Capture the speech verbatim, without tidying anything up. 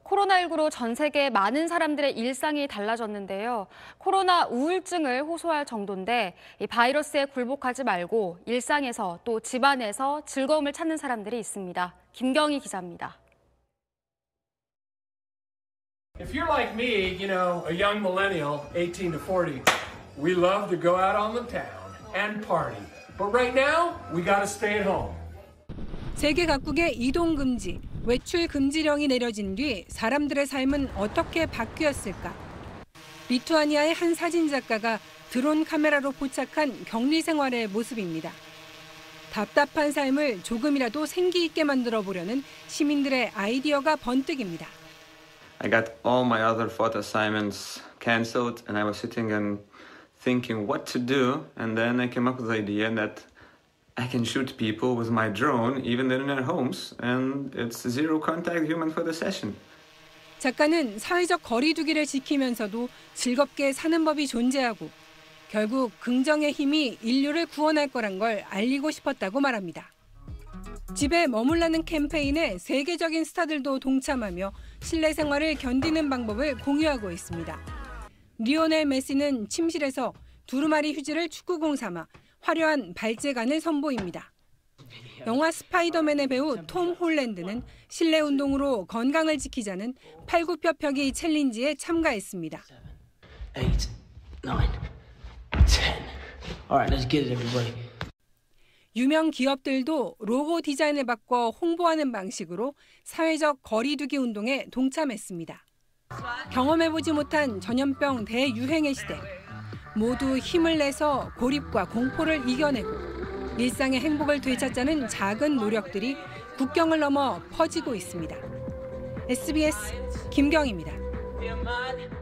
코로나십구로 전 세계 많은 사람들의 일상이 달라졌는데요. 코로나 우울증을 호소할 정도인데 이 바이러스에 굴복하지 말고 일상에서 또 집안에서 즐거움을 찾는 사람들이 있습니다. 김경희 기자입니다. If you're like me, you know, a young millennial, eighteen to forty, we love to go out on the town and party. But right now, we got to stay at home. 세계 각국의 이동 금지, 외출 금지령이 내려진 뒤 사람들의 삶은 어떻게 바뀌었을까? 리투아니아의 한 사진 작가가 드론 카메라로 포착한 격리 생활의 모습입니다. 답답한 삶을 조금이라도 생기 있게 만들어 보려는 시민들의 아이디어가 번뜩입니다. I got all my other photo assignments canceled and I was sitting and thinking what to do, and then I came up with the idea that I can shoot people with my drone even in their homes, and it's zero contact human photo session. 작가는 사회적 거리 두기를 지키면서도 즐겁게 사는 법이 존재하고 결국 긍정의 힘이 인류를 구원할 거란 걸 알리고 싶었다고 말합니다. 집에 머물라는 캠페인에 세계적인 스타들도 동참하며 실내 생활을 견디는 방법을 공유하고 있습니다. 리오넬 메시는 침실에서 두루마리 휴지를 축구공 삼아 화려한 발재간을 선보입니다. 영화 스파이더맨의 배우 톰 홀랜드는 실내 운동으로 건강을 지키자는 팔굽혀펴기 챌린지에 참가했습니다. eight, nine, ten. All right, let's get it, everybody. 유명 기업들도 로고 디자인을 바꿔 홍보하는 방식으로 사회적 거리두기 운동에 동참했습니다. 경험해보지 못한 전염병 대유행의 시대. 모두 힘을 내서 고립과 공포를 이겨내고 일상의 행복을 되찾자는 작은 노력들이 국경을 넘어 퍼지고 있습니다. 에스비에스 김경희입니다.